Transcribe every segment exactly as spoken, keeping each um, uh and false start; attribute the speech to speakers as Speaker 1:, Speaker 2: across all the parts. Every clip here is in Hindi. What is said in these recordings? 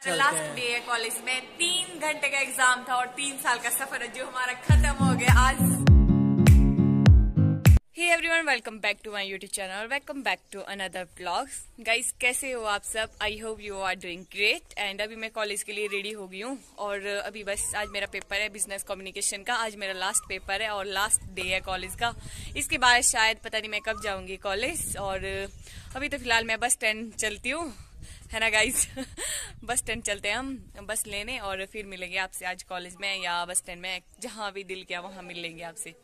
Speaker 1: लास्ट डे है कॉलेज में, तीन घंटे का एग्जाम था और तीन साल का सफर है जो हमारा खत्म हो गया आज। Hey everyone, welcome back to my YouTube channel, welcome back to another blogs. Guys, कैसे हो आप सब? I hope you are doing great. And अभी मैं कॉलेज के लिए रेडी हो गई हूँ और अभी बस आज मेरा पेपर है बिजनेस कम्युनिकेशन का। आज मेरा लास्ट पेपर है और लास्ट डे है कॉलेज का। इसके बाद शायद पता नहीं मैं कब जाऊंगी कॉलेज। और अभी तो फिलहाल मैं बस स्टैंड चलती हूँ, है ना गाइज। बस स्टैंड चलते हैं हम बस लेने और फिर मिलेंगे आपसे आज कॉलेज में या बस स्टैंड में, जहाँ भी दिल किया वहाँ मिल लेंगे आपसे।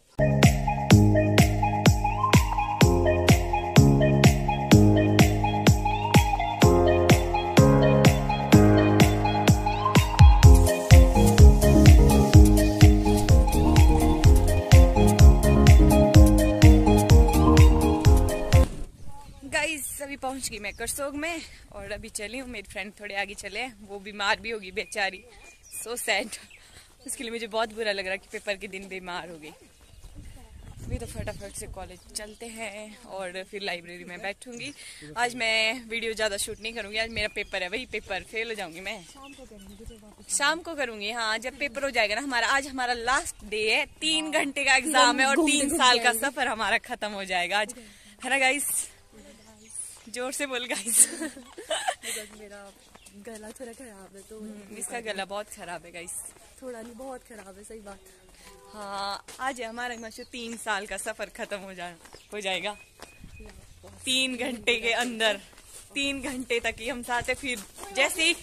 Speaker 1: अभी पहुंच गई मैं करसोग में और अभी चली हूँ। मेरी फ्रेंड थोड़े आगे चले, वो बीमार भी होगी बेचारी, सो सैड। उसके लिए मुझे बहुत बुरा लग रहा कि पेपर के दिन बीमार हो गई। अभी तो फटाफट से कॉलेज चलते हैं और फिर लाइब्रेरी में बैठूंगी। आज मैं वीडियो ज़्यादा शूट नहीं करूंगी, आज मेरा पेपर है, वही पेपर फेल हो जाऊंगी मैं। शाम को करूंगी, हाँ, जब पेपर हो जाएगा ना हमारा। आज हमारा लास्ट डे है, तीन घंटे का एग्जाम है और तीन साल का सफर हमारा खत्म हो जाएगा आज, है ना गाइस? जोर से बोल गाइस।
Speaker 2: मेरा गला थोड़ा खराब है तो
Speaker 1: इसका गला बहुत खराब है गाइस,
Speaker 2: थोड़ा नहीं बहुत खराब है, सही बात।
Speaker 1: हाँ, आज हमारा माशा तीन साल का सफर खत्म हो जा हो जाएगा तीन घंटे के अंदर। तीन घंटे तक ही हम साथ है, फिर जैसे ही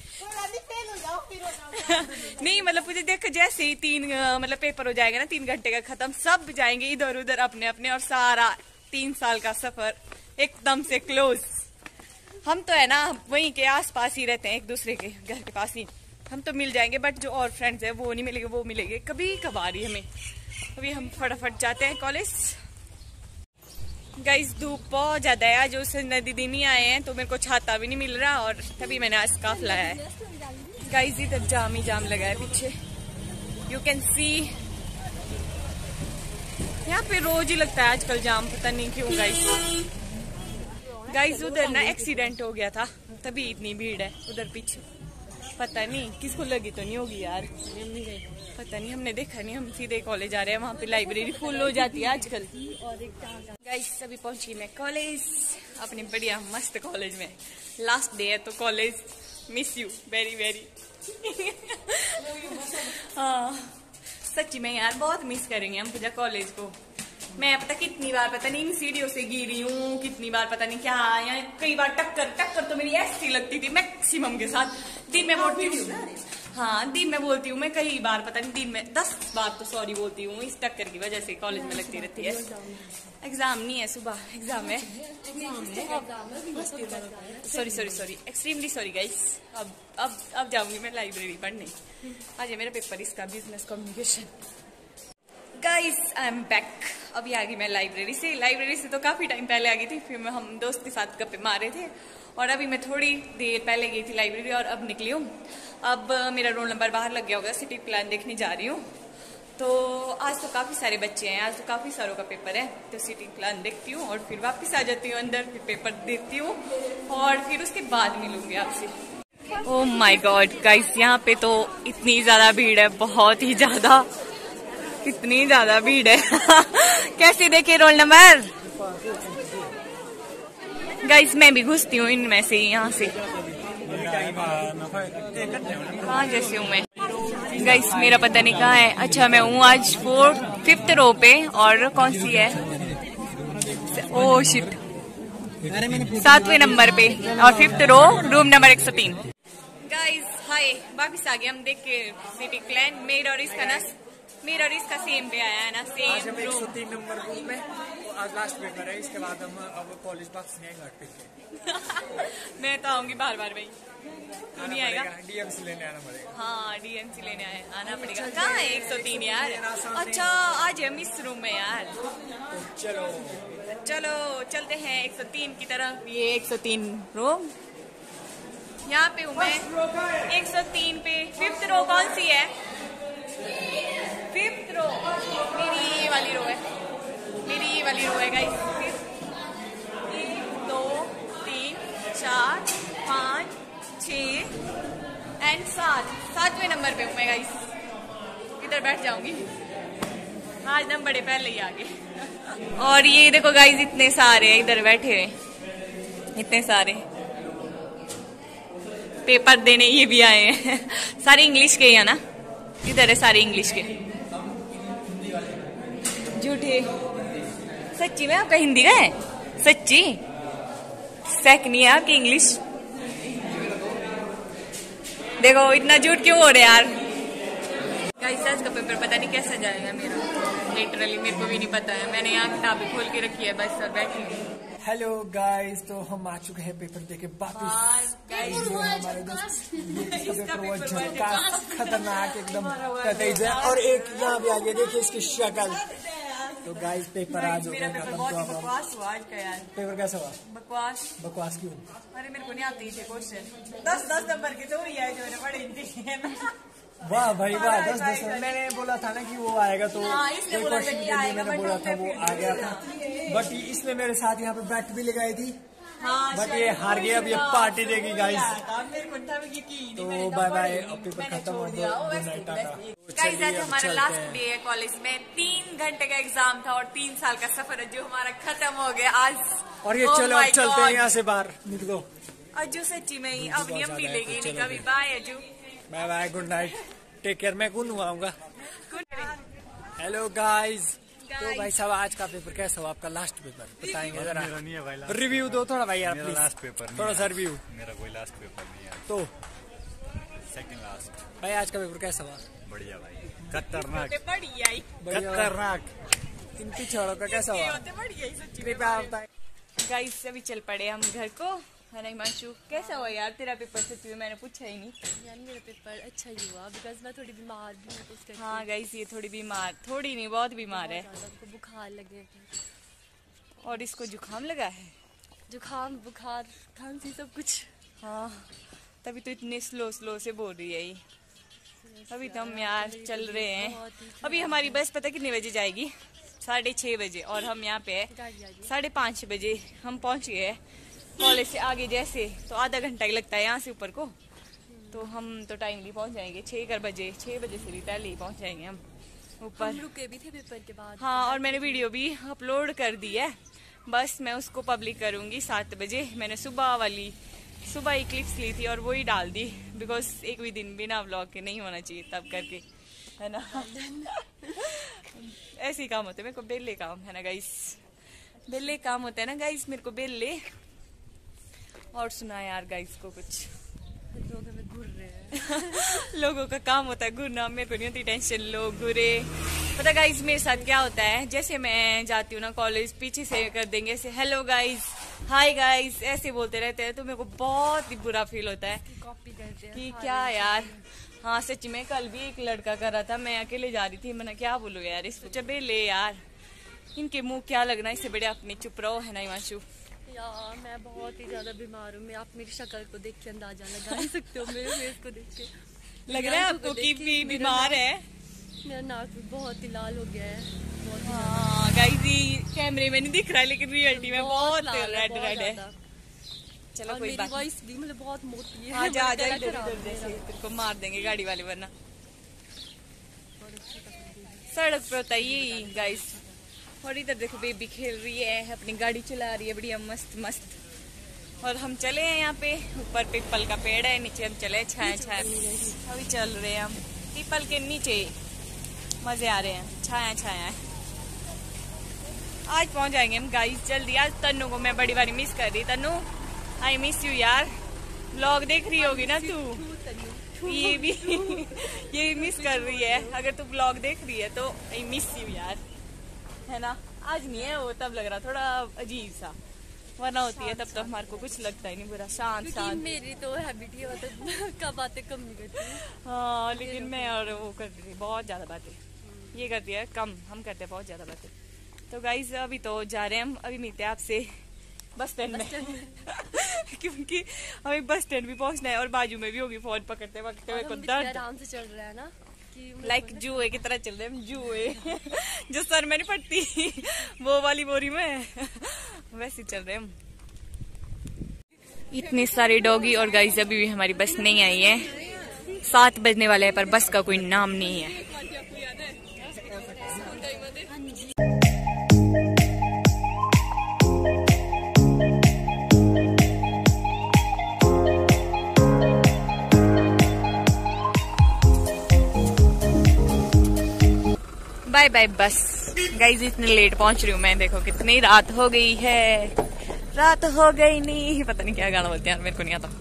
Speaker 1: नहीं मतलब मुझे देख, जैसे ही तीन मतलब पेपर हो जाएगा ना, तीन घंटे का खत्म, सब जाएंगे इधर उधर अपने अपने और सारा तीन साल का सफर एकदम से क्लोज। हम तो है ना वहीं के आसपास ही रहते हैं, एक दूसरे के घर के पास ही। हम तो मिल जाएंगे, बट जो और फ्रेंड्स है वो नहीं मिलेंगे, वो मिलेंगे कभी कभार ही हमें। अभी हम फटाफट जाते हैं कॉलेज। गाइस, धूप बहुत ज्यादा है आज, उस नदी दिन ही आए हैं तो मेरे को छाता भी नहीं मिल रहा और तभी मैंने आज स्कार्फ लाया है। गाइस, इधर जाम ही जाम लगा है पीछे, यू कैन सी। यहाँ पे रोज ही लगता है आजकल जाम, पता नहीं क्यों गाइस। गाइस, उधर ना एक्सीडेंट हो गया था तभी इतनी भीड़ है उधर पीछे। पता नहीं किसको लगी तो नहीं होगी यार, पता नहीं, हमने देखा नहीं। हम सीधे कॉलेज आ रहे हैं, वहाँ पे लाइब्रेरी फुल हो जाती है आजकल। गाइस, अभी पहुंची मैं कॉलेज, अपने बढ़िया मस्त कॉलेज में। लास्ट डे है तो college miss you very very. हाँ सच्ची में यार, बहुत मिस करेंगे हम पूजा कॉलेज को। मैं पता कितनी बार पता नहीं इन सीढ़ियों से गिरी हूँ, कितनी बार पता नहीं क्या, या कई बार टक्कर टक्कर तो मेरी ऐसी लगती थी मैक्सिमम के साथ। दिन में बोलती हूँ, हाँ दिन में बोलती हूँ मैं, कई बार पता नहीं दिन में दस बार तो सॉरी बोलती हूँ इस टक्कर की वजह से कॉलेज में लगती रहती है। एग्जाम नहीं है, सुबह एग्जाम है। Sorry sorry sorry extremely sorry guys. अब अब अब जाऊंगी मैं लाइब्रेरी पढ़ने। आज है मेरा पेपर इसका, business communication. Guys, I am back. अभी आ गई मैं लाइब्रेरी से। लाइब्रेरी से तो काफी टाइम पहले आ गई थी, फिर मैं हम दोस्त के साथ गप्पे मारे थे और अभी मैं थोड़ी देर पहले गई थी लाइब्रेरी और अब निकली हूँ। अब मेरा रोल नंबर बाहर लग गया होगा, सिटी प्लान देखने जा रही हूँ। तो आज तो काफी सारे बच्चे हैं, आज तो काफी सारों का पेपर है, तो सिटी प्लान देखती हूँ और फिर वापस आ जाती हूँ अंदर, फिर पेपर देखती हूँ और फिर उसके बाद मिलूंगी आपसे। ओह माय गॉड गाइस, यहाँ पे तो इतनी ज्यादा भीड़ है, बहुत ही ज्यादा, कितनी ज्यादा भीड़ है। कैसे देखे रोल नंबर? गाइस, मैं भी घुसती हूँ इनमें से, यहाँ से कहाँ जैसे हूँ मैं। गाइस, मेरा पता नहीं कहाँ है। अच्छा, मैं हूँ आज फोर्थ फिफ्थ रो पे और कौन सी है, ओह शिट, सातवें नंबर पे और फिफ्थ रो, रूम नंबर एक सौ तीन। गाइस हाय, वापिस आ गए हम देख के सिटी प्लान। मेड और इसका ना मेरा और इसका सेम पे आया है ना, सेम
Speaker 3: आज हम एक सौ तीन नंबर रूम में, आज लास्ट पेपर है, इसके बाद हम अब कॉलेज वापस नहीं आएंगे घर पे।
Speaker 1: मैं तो आऊंगी बार बार भाई, तू नहीं आएगा?
Speaker 3: डीएमसी लेने आना पड़ेगा।
Speaker 1: हाँ डीएमसी लेने आए आना पड़ेगा। कहाँ है एक सौ तीन यार? अच्छा, आज हम इस रूम में यार।
Speaker 3: चलो
Speaker 1: चलो चलते हैं एक सौ तीन की तरफ। ये एक सौ तीन रूम, यहाँ पे हूँ मैं एक सौ तीन पे। फिफ्थ रो कौन सी है? फिफ्थ रो मेरी ये वाली रो है, मेरी ये वाली रो है गाइस। एक दो तीन चार पाँच छः एंड सात सातवें नंबर पे हूँ मैं गाइस, इधर बैठ जाऊंगी। आज हम बड़े पहले ही आगे। और ये देखो गाइस इतने सारे इधर बैठे हुए, इतने सारे पेपर देने ये भी आए हैं। सारे इंग्लिश के ही है ना, इधर है सारे इंग्लिश के। झूठे सच्ची में आपका हिंदी का है? सच्ची सेक नहीं है आपकी इंग्लिश। देखो इतना झूठ क्यों हो रहा है यार। गाइस आज का पेपर पता नहीं कैसा जाएगा मेरा, लिटरली मेरे को भी नहीं पता है। मैंने यहाँ किताबें खोल के रखी है बस और बैठी हूँ।
Speaker 3: हेलो गाइस, तो हम आ चुके हैं पेपर देके वापस। हमारे दोस्त इसका पेपर बहुत झकास खतरनाक एकदम तेज है। और एक यहाँ भी आगे देखिए इसकी शक्ल। तो गाइस पेपर आज हो गया खत्म। तो अब
Speaker 1: बकवास हुआ आज का यार।
Speaker 3: पेपर कैसा हुआ?
Speaker 1: बकवास।
Speaker 3: बकवास क्यों?
Speaker 1: अरे मेरे को नहीं आते थे क्वेश्चन। दस दस नंबर के तो ही है जो पढ़े हिंदी।
Speaker 3: वाह भाई वाह, दस दस मैंने बोला था ना कि वो आएगा, तो
Speaker 1: हाँ,
Speaker 3: एक क्वेश्चन के लिए मैंने बोला था वो आ गया था। बट इसने मेरे साथ यहाँ पे बैट भी लगाई थी,
Speaker 1: हाँ,
Speaker 3: बट ये हार गया। अब ये पार्टी देगी गाइस।
Speaker 1: तो
Speaker 3: बाय बाय, अब पेपर खत्म हो गया। Good night, Tata.
Speaker 1: गाइस आज हमारा लास्ट डे है कॉलेज में। तीन घंटे का एग्जाम था और तीन साल का सफर है जो हमारा खत्म हो गया आज।
Speaker 3: और ये चलो अब चलते हैं यहाँ से बाहर, निकलो।
Speaker 1: अज्जू सच्ची में ही अब नहीं हम मिलेंगे नहीं कभी। Bye Ajju,
Speaker 3: bye bye, good night, take care. मैं कौन आऊंगा। हेलो गाइस, तो भाई साहब आज का पेपर कैसा हुआ आपका? लास्ट पेपर बताएंगे जरा, रिव्यू दो थोड़ा भाई यार प्लीज।
Speaker 4: लास्ट पेपर
Speaker 3: थोड़ा सा रिव्यू।
Speaker 4: मेरा कोई लास्ट पेपर नहीं है,
Speaker 3: तो
Speaker 4: सेकंड लास्ट।
Speaker 3: भाई आज का पेपर कैसा हुआ?
Speaker 4: बढ़िया भाई, खतरनाक
Speaker 1: बढ़िया ही
Speaker 4: खतरनाक।
Speaker 3: इन पिछड़ों का कैसा हुआ?
Speaker 1: बढ़िया ही सच्ची।
Speaker 3: कृपया बताएं।
Speaker 1: गाइस अभी चल पड़े हम घर को, है ना हिमांशु? कैसा हुआ यार तेरा पेपर? सच्ची में मैंने पूछा ही नहीं
Speaker 2: यार। मेरा पेपर अच्छा ही हुआ बिकॉज मैं थोड़ी बीमार भी हूँ, तो उसके
Speaker 1: हाँ गाइस ये थोड़ी बीमार, थोड़ी नहीं बहुत बीमार है
Speaker 2: उसको बुखार लगे,
Speaker 1: और इसको जुकाम लगा है।
Speaker 2: जुकाम बुखार खांसी सब कुछ।
Speaker 1: हाँ तभी तो इतने स्लो स्लो से बोल रही है ये। अभी तो हम यार चल रहे हैं। अभी हमारी बस पता कितने बजे जाएगी? साढ़े छः बजे, और हम यहाँ पे साढ़े पाँच बजे हम पहुँच गए हैं कॉलेज से आगे। जैसे तो आधा घंटा ही लगता है यहाँ से ऊपर को, तो हम तो टाइमली पहुँच जाएंगे। छः कर बजे छः बजे से भी पहले ही पहुँच जाएंगे हम ऊपर।
Speaker 2: हम रुके भी थे पेपर के बाद।
Speaker 1: हाँ और मैंने वीडियो भी अपलोड कर दी है, बस मैं उसको पब्लिक करूँगी सात बजे। मैंने सुबह वाली सुबह ही क्लिप्स ली थी और वो ही डाल दी, बिकॉज एक भी दिन बिना व्लॉग के नहीं होना चाहिए तब करके, है ना। ऐसे ही काम होते हैं मेरे को, बेले काम है ना गाइस, बेले काम होता है ना गाइस मेरे को बेले। और सुना यार गाइस को कुछ
Speaker 2: लोग हमें घूर रहे हैं।
Speaker 1: लोगों का काम होता है घूरना, मेरे को नहीं होती टेंशन लोग घूरे। पता गाइस मेरे साथ क्या होता है, जैसे मैं जाती हूँ ना कॉलेज, पीछे से कर देंगे ऐसे हेलो गाइस, हाय गाइस, ऐसे बोलते रहते हैं, तो मेरे को बहुत ही बुरा फील होता है
Speaker 2: कॉपी करते हैं
Speaker 1: कि क्या यार। हाँ सच में कल भी एक लड़का कर रहा था, मैं अकेले जा रही थी, मैंने क्या बोलूँ यार इसको, चबे ले यार इनके मुंह क्या लगना, इससे बड़े अपने चुप रहो, है ना हिमांशु।
Speaker 2: यार मैं बहुत ही ज्यादा बीमार हूँ। मैं आप मेरी शक्ल को देख के अंदाजा लगा नहीं सकते हो, मेरे फेस को देख के
Speaker 1: लग रहा है आपको कि भी बीमार है।
Speaker 2: मेरा नाक भी बहुत ही लाल हो गया है, बहुत ही
Speaker 1: हाँ गाइस ये कैमरे में नहीं दिख रहा है लेकिन रियलिटी में बहुत
Speaker 2: लाल है,
Speaker 1: रेड
Speaker 2: बहुत
Speaker 1: रेड है।
Speaker 2: ज्यादा।
Speaker 1: चलो
Speaker 2: और
Speaker 1: कोई
Speaker 2: मेरी
Speaker 1: बात नहीं।
Speaker 2: वॉइस भी मतलब बहुत मोटी है।
Speaker 1: हाँ जा जा
Speaker 2: मेरा
Speaker 1: इधर
Speaker 2: खराब
Speaker 1: इधर
Speaker 2: है
Speaker 1: जैसे
Speaker 2: मेरा।
Speaker 1: तेरे को मार देंगे गाड़ी वाले वरना।
Speaker 2: बहुत अच्छा था।
Speaker 1: सड़क पर होता है ये गाइस। और इधर देखो बेबी खेल रही है, अपनी गाड़ी चला रही है बढ़िया मस्त मस्त। और हम चले हैं यहाँ पे, ऊपर पीपल का पेड़ है, नीचे हम चले छाया छाया अभी चल रहे हैं हम पीपल के नीचे, मजे आ रहे हैं, छाया छाया है। आज पहुंच जाएंगे हम गाइस जल्दी। आज तन्नू को मैं बड़ी बारी मिस कर रही। तन्नू आई मिस यू यार, व्लॉग देख रही होगी ना तू, ये भी ये भी मिस कर रही है। अगर तू व्लॉग देख रही है तो आई मिस यू यार, है ना। आज नहीं है वो, तब लग रहा थोड़ा अजीब सा, वरना होती है तब तो हमारे को कुछ लगता ही नहीं, बुरा शांत शांत।
Speaker 2: मेरी तो हैबिट ही मतलब कब बातें कम नहीं करती।
Speaker 1: हाँ लेकिन मैं और वो करती थी बहुत ज्यादा बातें, ये करती है कम, हम करते हैं बहुत ज्यादा बातें। तो गाइज अभी तो जा रहे हैं हम, अभी मिलते हैं आपसे बस स्टैंड में क्योंकि अभी बस स्टैंड भी पहुंचना है और बाजू में भी होगी फोन पकड़ते पकड़ते मेरे को दर्द।
Speaker 2: आराम से चल रहा है ना,
Speaker 1: लाइक like जुए की तरह चल रहे हैं, जुए जो सर में नहीं पड़ती वो वाली बोरी में वैसे चल रहे हैं हम। इतने सारे डॉगी और गाइस अभी भी हमारी बस नहीं आई है, सात बजने वाले हैं पर बस का कोई नाम नहीं है। बाय बाय बस। गाइस इतने लेट पहुंच रही हूँ मैं, देखो कितनी रात हो गई है। रात हो गई नहीं, पता नहीं क्या गाना बोलते हैं यार, मेरे को नहीं आता।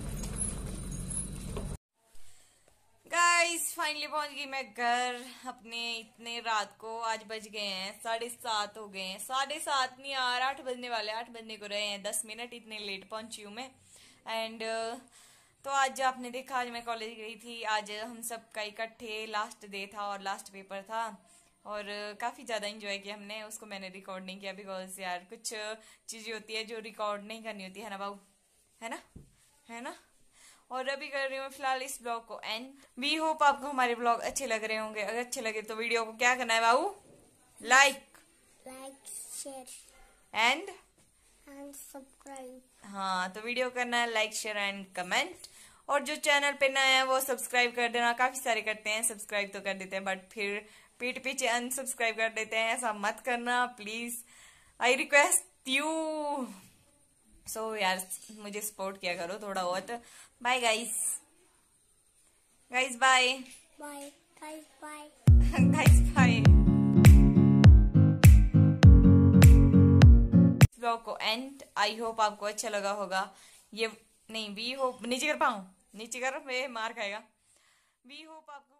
Speaker 1: गाइस फाइनली पहुंच गई मैं घर अपने। इतने रात को आज बज गए हैं साढ़े सात हो गए हैं। साढ़े सात नहीं यार, आठ बजने वाले, आठ बजने को रहे हैं दस मिनट। इतने लेट पहुंची हूँ मैं। एंड तो आज आपने देखा, आज मैं कॉलेज गई थी। आज हम सब का इकट्ठे लास्ट डे था और लास्ट पेपर था और काफ़ी ज़्यादा एंजॉय किया हमने। उसको मैंने रिकॉर्ड नहीं किया बिकॉज यार कुछ चीज़ें होती है जो रिकॉर्ड नहीं करनी होती है ना बाबू, है ना, है ना। और अभी कर रही हूँ फिलहाल इस ब्लॉग को एंड। वी होप आपको हमारे ब्लॉग अच्छे लग रहे होंगे। अगर अच्छे लगे तो वीडियो को क्या करना है बाबू, like
Speaker 5: like share
Speaker 1: and
Speaker 5: and subscribe.
Speaker 1: हाँ तो वीडियो करना है लाइक शेयर एंड कमेंट। और जो चैनल पे नया है वो सब्सक्राइब कर देना। काफी सारे करते हैं सब्सक्राइब तो कर देते हैं बट फिर पीठ पीछे अनसब्सक्राइब कर देते हैं। ऐसा मत करना please, I request you. So यार मुझे सपोर्ट किया करो थोड़ा बहुत। Bye guys, guys bye
Speaker 5: bye guys bye
Speaker 1: guys bye. Blog को एंड। आई होप आपको अच्छा लगा होगा। ये नहीं, वी होप नीचे कर पाऊं, नीचे कर, मैं मार खाएगा। वी होप आपको